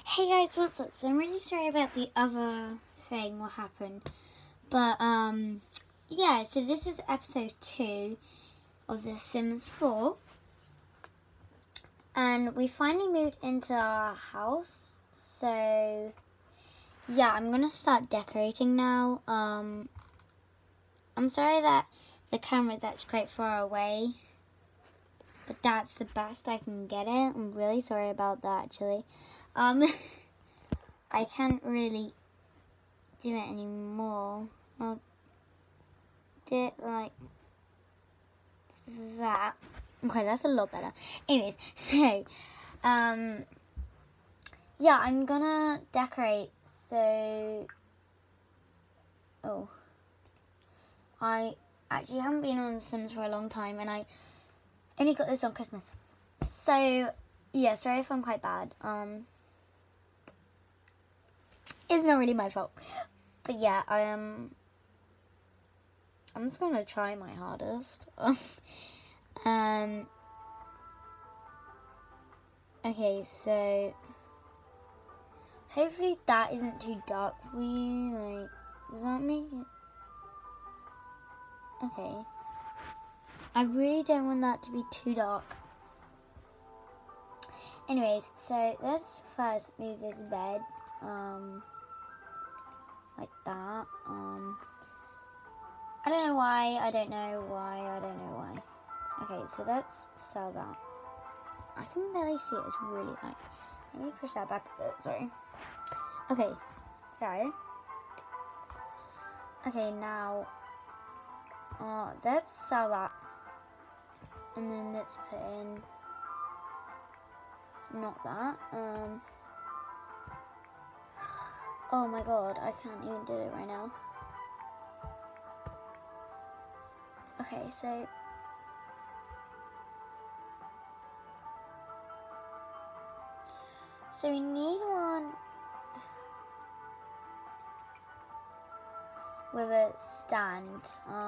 Hey guys, what's up? So I'm really sorry about the other thing, what happened. But, yeah, so this is episode 2 of The Sims 4. And we finally moved into our house. So, yeah, I'm going to start decorating now. I'm sorry that the camera's actually quite far away. But that's the best I can get it. I'm really sorry about that, actually. I can't really do it anymore. I'll do it like that. Okay, that's a lot better. Anyways, so, yeah, I'm gonna decorate. So, I actually haven't been on The Sims for a long time, and I only got this on Christmas. So, yeah, sorry if I'm quite bad. It's not really my fault. But yeah, I'm just gonna try my hardest. Okay, so hopefully that isn't too dark for you. Like, does that make it? Okay. I really don't want that to be too dark. Anyways, so let's first move this bed, like that. I don't know why. I don't know why. Okay, so let's sell that. I can barely see it. It's really light. Let me push that back a bit. Sorry. Okay. Sorry. Okay, now let's sell that, and then let's put in not that. Oh my god, I can't even do it right now. Okay, so we need one with a stand.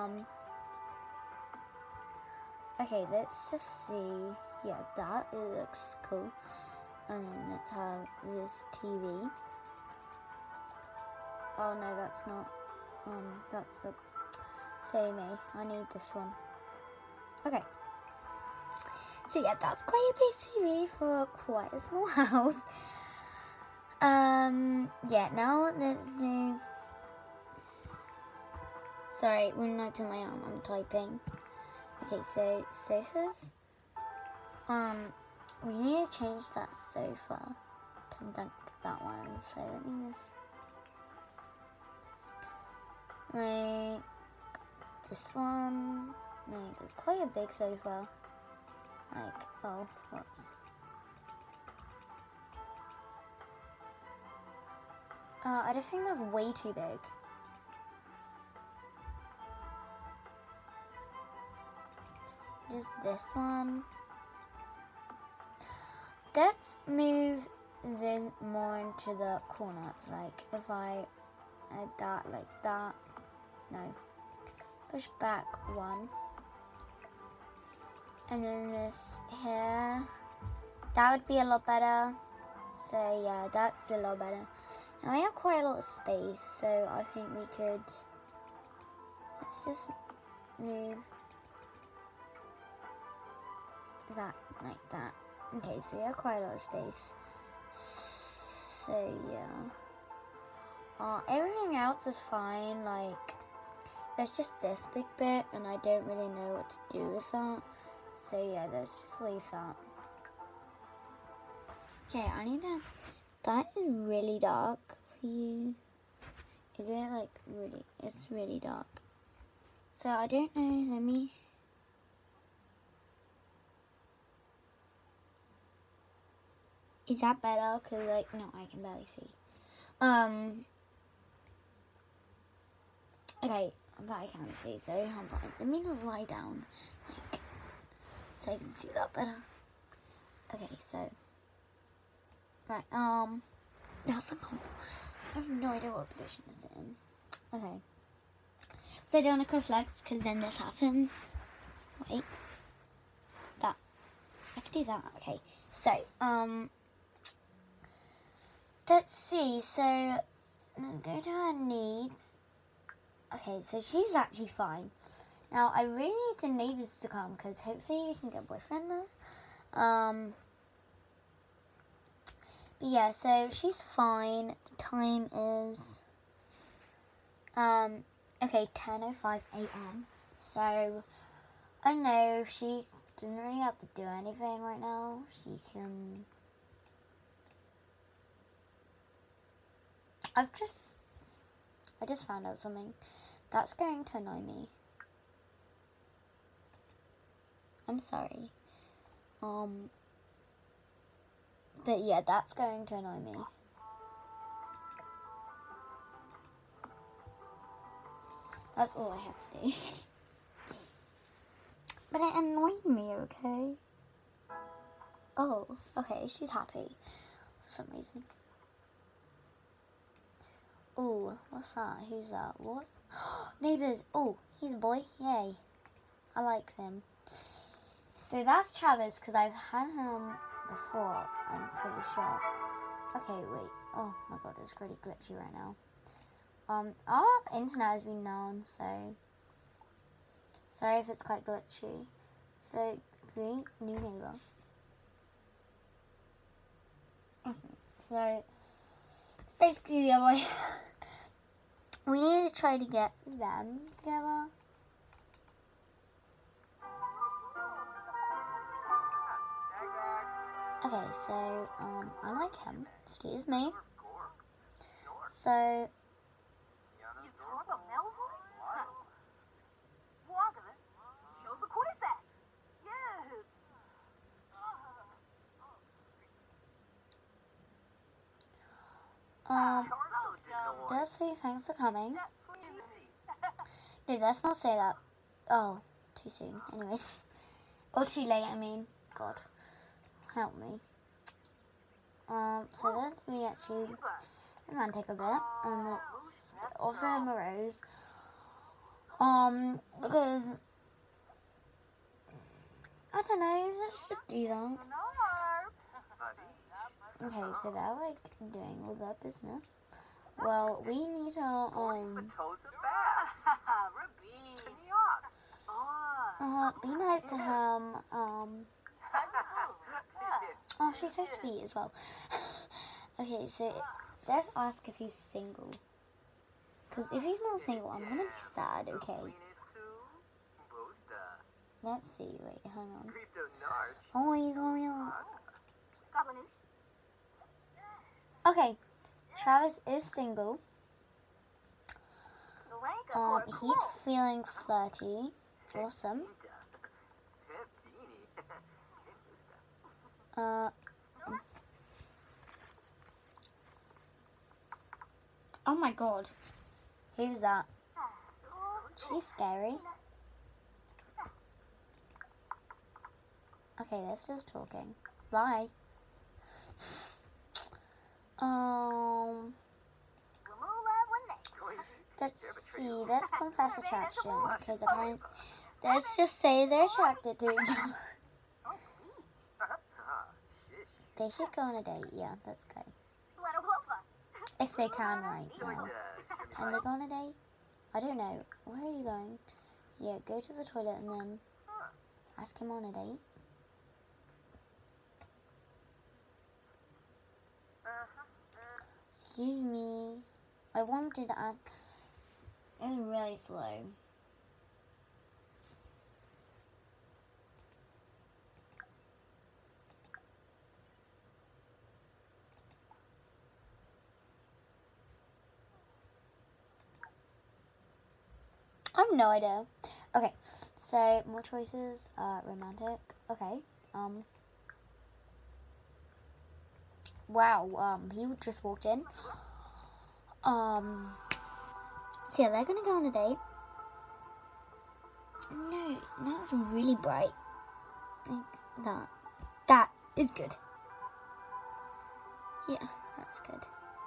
Okay, let's just see. Yeah, that it looks cool. And then let's have this TV. Oh no, that's not. That's a silly me. I need this one. Okay. So yeah, that's quite a big TV for quite a small house. Yeah, now let's do. Sorry, when I put my arm, I'm typing. Okay, so sofas. We need to change that sofa to that one. So let me just like this one. No, it's quite a big sofa. Like, oh, whoops. I just think that's way too big. Just this one. Let's move this more into the corners. Like, if I add that like that. No. Push back one. And then this here. That would be a lot better. So, yeah, that's a lot better. Now, we have quite a lot of space, so I think we could. Let's just move that like that. Okay, so we have quite a lot of space. So yeah. Everything else is fine. Like, there's just this big bit, and I don't really know what to do with that. So yeah, let's just leave that. Okay, I need to. That is really dark for you. Is it like really? It's really dark. So I don't know. Let me. Is that better? Cause like no, I can barely see. Okay, but I can't see, so I'm fine. Let me just lie down, like, so I can see that better. Okay, so right. That's uncomfortable. I have no idea what position to sit in. Okay. So down across legs, cause then this happens. Wait. That. I can do that. Okay. So let's see. So, go to her needs. Okay, so she's actually fine. Now, I really need the neighbours to come because hopefully we can get a boyfriend there. But yeah, so she's fine. The time is okay, 10:05 a.m. So I don't know. She doesn't really have to do anything right now. She can. I just found out something that's going to annoy me. I'm sorry. But yeah, that's going to annoy me. That's all I have to do. But it annoyed me, okay? Oh, okay, she's happy for some reason. Oh, what's that? Who's that? What? Neighbours. Oh, he's a boy. Yay. I like him. So that's Travis, because I've had him before, I'm pretty sure. Okay, wait. Oh my god, it's pretty glitchy right now. Our internet has been down, so sorry if it's quite glitchy. So, create new neighbor. So, it's basically the other way. We need to try to get them together. Okay, so, I like him. Excuse me. So, let's say thanks for coming. No, let's not say that. Oh, too soon. Anyways. Or too late, I mean. God. Help me. So then we actually romantic a bit and let's offer him a rose. Because I don't know, let's just do that. Okay, so they're like doing all their business. Well, we need to be nice to him. Oh, she's so sweet as well. Okay, so let's ask if he's single. Because if he's not single, I'm gonna be sad, okay? Let's see, wait, hang on. Oh, he's real. Okay, Travis is single. He's feeling flirty. Awesome. Oh my god. Who's that? She's scary. Okay, they're still talking. Bye. Let's see. Let's confess attraction. Because apparently, let's just say they're attracted to each other. They should go on a date. Yeah, let's go. If they can right now. Can they go on a date? I don't know. Where are you going? Yeah, go to the toilet and then ask him on a date. Excuse me. I wanted to ask. It was really slow. I have no idea. Okay, so more choices. Romantic. Okay. Wow. He just walked in. So yeah, they're gonna go on a date. No, that's really bright. Like that. That is good. Yeah, that's good.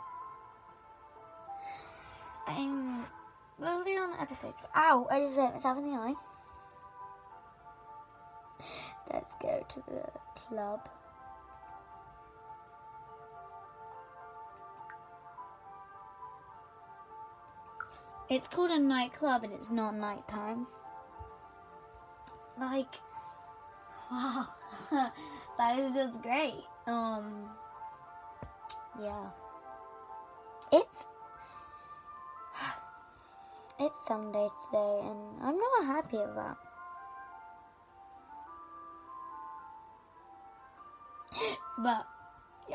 I'm really on episode. Ow! I just hit myself in the eye. Let's go to the club. It's called a nightclub and it's not nighttime. Like, wow, that is just great. Yeah. It's Sunday today and I'm not happy with that. But yeah,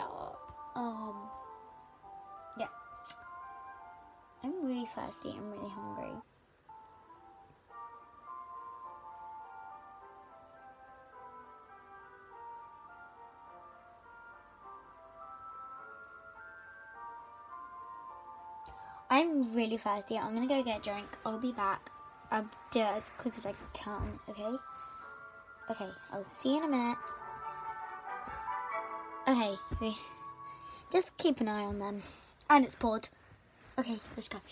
yeah. I'm really thirsty, I'm really hungry. I'm really thirsty. I'm gonna go get a drink. I'll be back. I'll do it as quick as I can, okay? Okay, I'll see you in a minute. Okay, just keep an eye on them. And it's poured. Okay, let's go.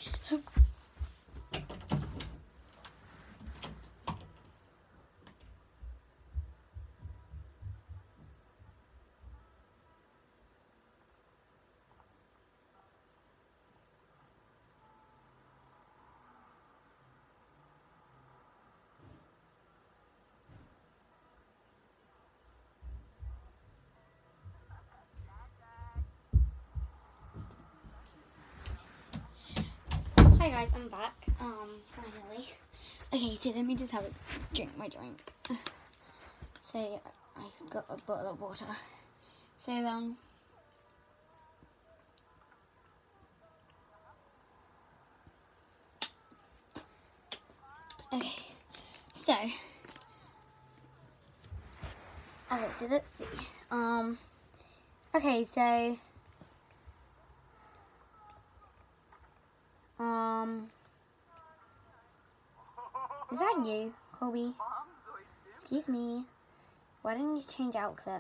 Hi guys, I'm back. Finally. Okay, so let me just have a drink my drink. So I've got a bottle of water. So okay. So let's see. Okay, so is that you, Colby? Excuse me. Why didn't you change outfit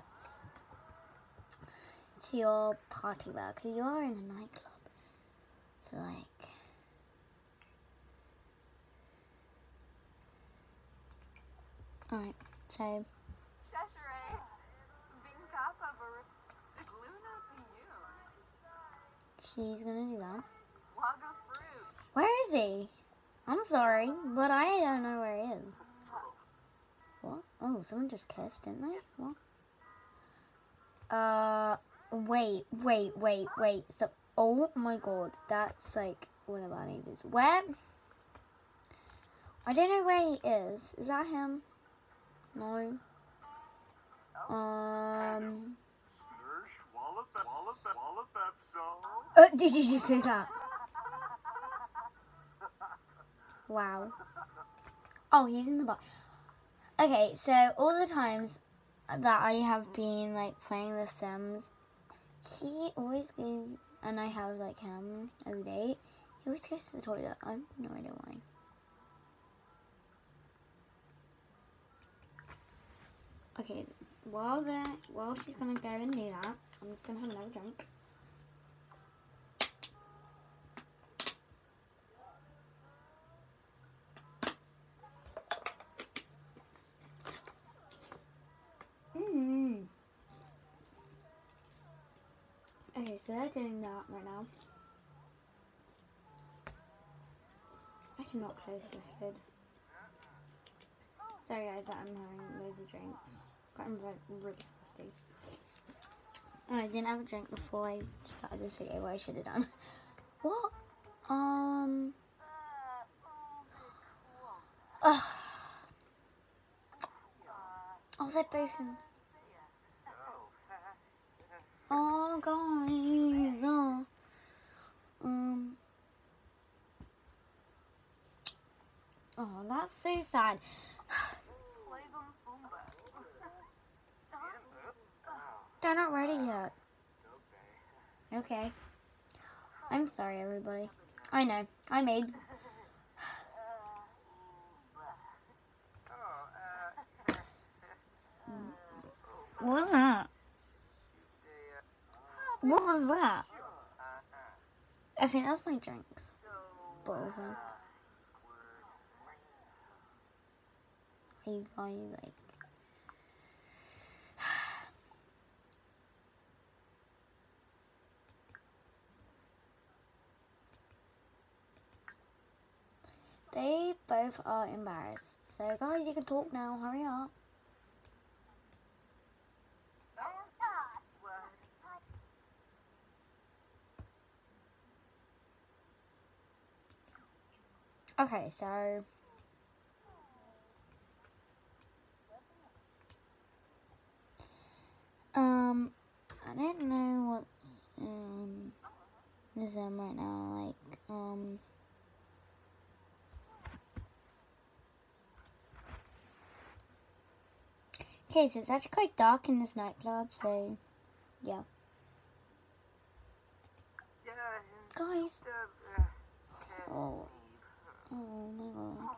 to your party wear? Because you are in a nightclub. So like, alright, so she's gonna do that. Where is he? I'm sorry, but I don't know where he is. What? Oh, someone just kissed, didn't they? What? Wait. So, oh my god, that's like one of our neighbors. Where? I don't know where he is. Is that him? No. Did you just say that? Wow. Oh, he's in the bar. Okay, so all the times that I have been like playing The Sims, he always goes, and I have like him as a date. He always goes to the toilet. I have no idea why. Okay, while she's gonna go and do that, I'm just gonna have another drink. Okay, so they're doing that right now. I cannot close this lid. Sorry guys that I'm having loads of drinks. But I'm really thirsty. And I didn't have a drink before I started this video, what I should have done. What? Oh, they're both in. Oh, guys. Oh, that's so sad. They're not ready yet. Okay. I'm sorry, everybody. I know. I made. What was that? What was that? I think that's my drinks. Bottle thing. Are you guys like? They both are embarrassed. So guys, you can talk now. Hurry up. Okay, so I don't know what's with them right now. Like okay, so it's actually quite dark in this nightclub. So yeah, guys. Oh my god.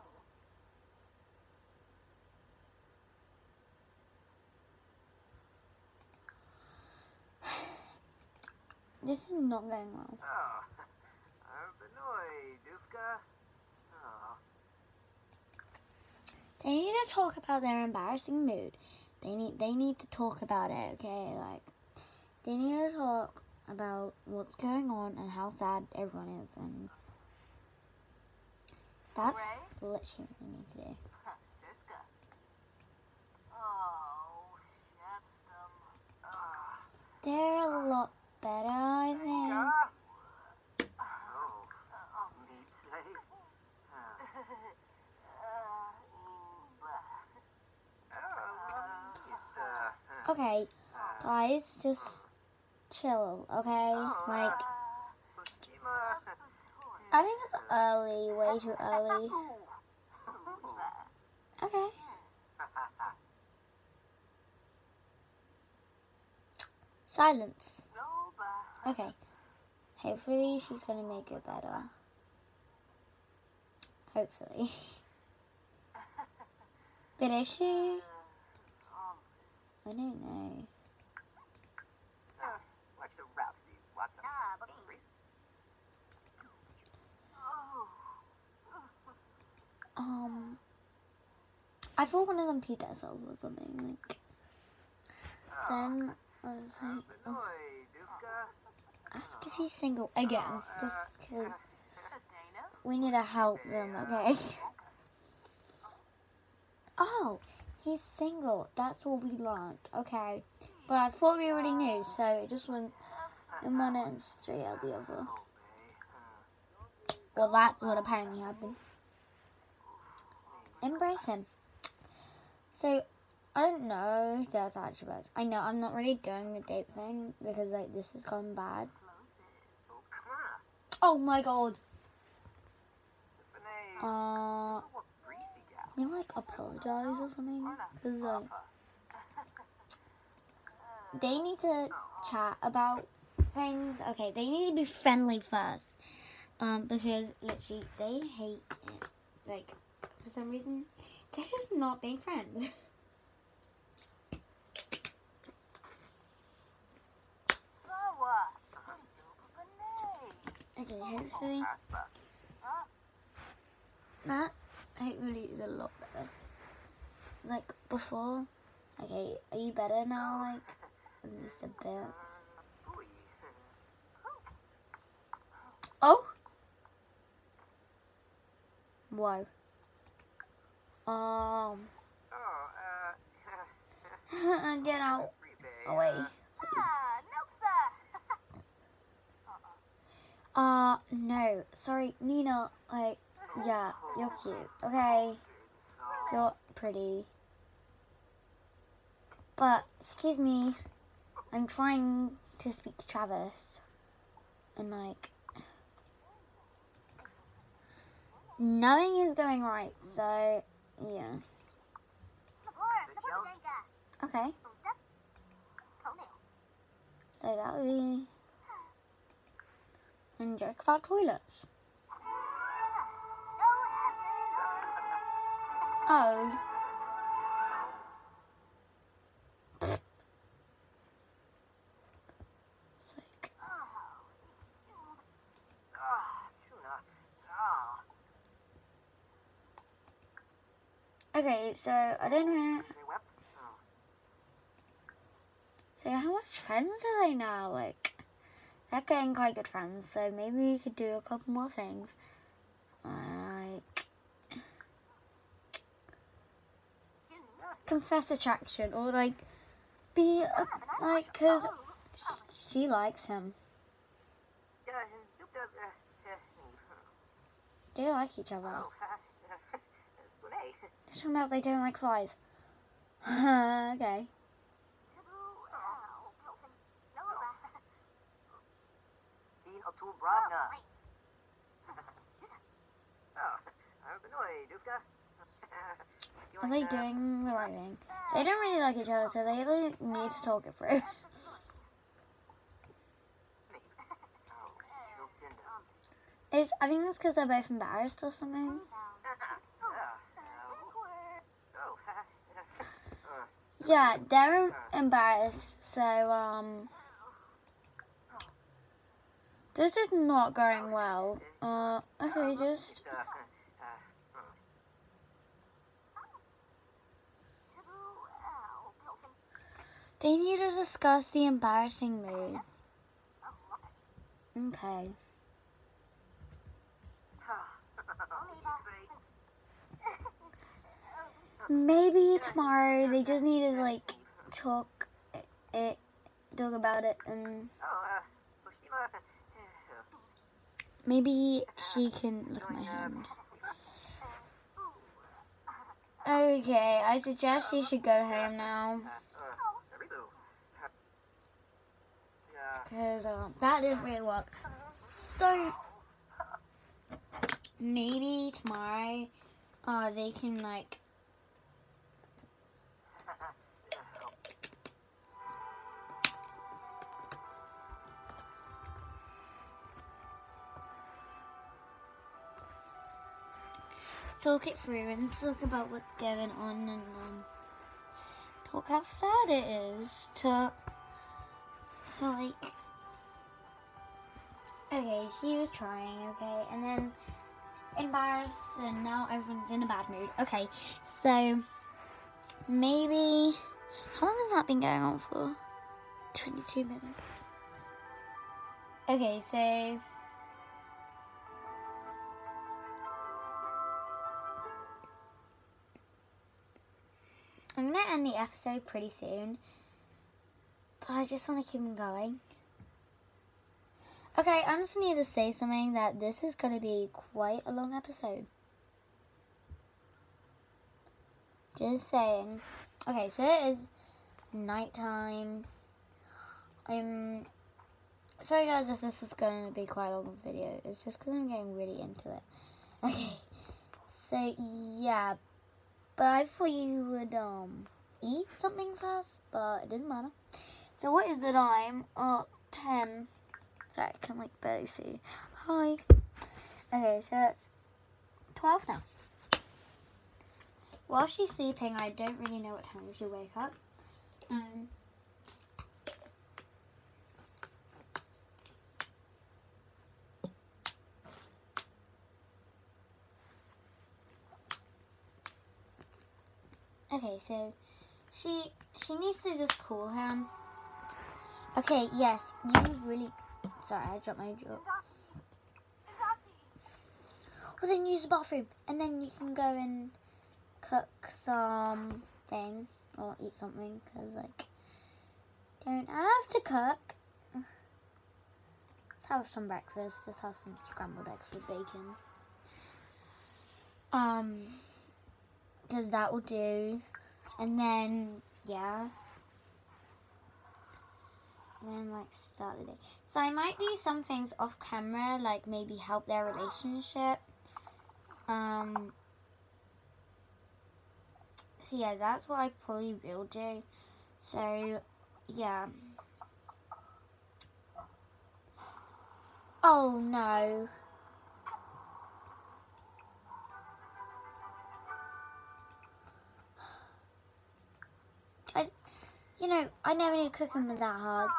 This is not going well. They need to talk about their embarrassing mood. They need to talk about it, okay? Like they need to talk about what's going on and how sad everyone is, and that's literally what they need to do. They're a lot better, I think. Okay, guys, just chill, okay? Like, I think it's early, way too early. Okay. Silence. Okay. Hopefully she's gonna make it better. Hopefully. But is she? I don't know. I thought one of them peed themselves or something. Like, then I was like, oh. Ask if he's single again, just because we need to help them, okay? Oh, he's single. That's what we learned, okay? But I thought we already knew, so it just went in one and straight out the other. Well, that's what apparently happened. Embrace him. So, I don't know if that's actually best. I know I'm not really doing the date thing because like this has gone bad. Oh my god. You like apologize or something? Cause like they need to chat about things. Okay, they need to be friendly first. Because literally they hate it. Like for some reason they're just not being friends. Okay, hopefully that hopefully is a lot better. Like before. Okay, are you better now? Like at least a bit. Oh. Whoa. Get out. Away. No. Sorry, Nina. Yeah, you're cute. Okay. You're pretty. But, excuse me. I'm trying to speak to Travis. And, like, nothing is going right. So, yeah. Okay. So that would be... And joke about toilets. Oh. Okay, so I don't know. So how much friends are they now? Like, they're getting quite good friends. So maybe we could do a couple more things. Like, confess attraction or like be like, cause she likes him. They like each other. They're talking about they don't like flies. Okay. Are they doing the right thing? They don't really like each other, so they like, need to talk it through. I think it's because they're both embarrassed or something. Yeah, they're embarrassed, so, this is not going well. Okay, just... They need to discuss the embarrassing mood. Okay. Maybe tomorrow they just need to like talk about it, and maybe she can look at my hand. Okay, I suggest she should go home now. Because that didn't really work. So maybe tomorrow they can like talk it through and talk about what's going on, and talk how sad it is to like, okay, she was trying, okay, and then embarrassed, and now everyone's in a bad mood. Okay, so maybe, how long has that been going on for? 22 minutes. Okay, so I'm gonna end the episode pretty soon, but I just want to keep them going. Okay, I just need to say something, that this is going to be quite a long episode. Just saying. Okay, so it is nighttime. I'm sorry guys if this is going to be quite a long video. It's just because I'm getting really into it. Okay, so yeah, but I thought you would eat something first, but it didn't matter. So what is the time? 10. Sorry, I can like barely see. Hi. Okay, so it's 12 now. While she's sleeping, I don't really know what time she'll wake up. Okay, so she needs to just call him. Okay, yes, you really... Sorry, I dropped my jaw. Well, then use the bathroom, and then you can go and cook something, or eat something, because, like, don't have to cook. Let's have some breakfast. Just have some scrambled eggs with bacon. Because that will do. And then, yeah. And then, like, start the day. So I might do some things off camera, like maybe help their relationship. So yeah, that's what I probably will do. So, yeah. Oh no. Guys, you know, I never knew cooking was that hard.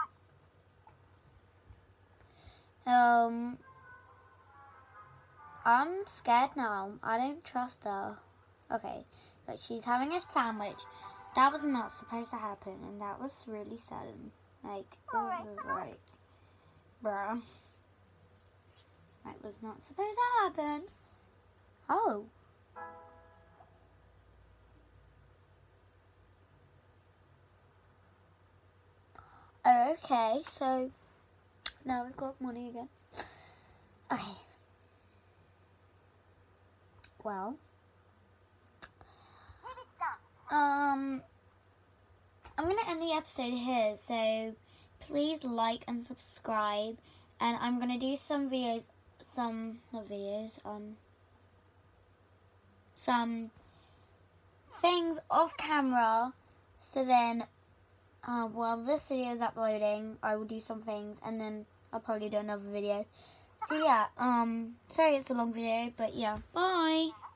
I'm scared now. I don't trust her. Okay, but she's having a sandwich. That was not supposed to happen, and that was really sudden. Like, it was like, bruh. That was not supposed to happen. Oh. Okay, so now we've got money again. Okay. Well, I'm gonna end the episode here, so please like and subscribe, and I'm gonna do some videos, some things off camera, so then while this video is uploading, I will do some things, and then I'll probably do another video. So yeah, sorry it's a long video, but yeah, bye.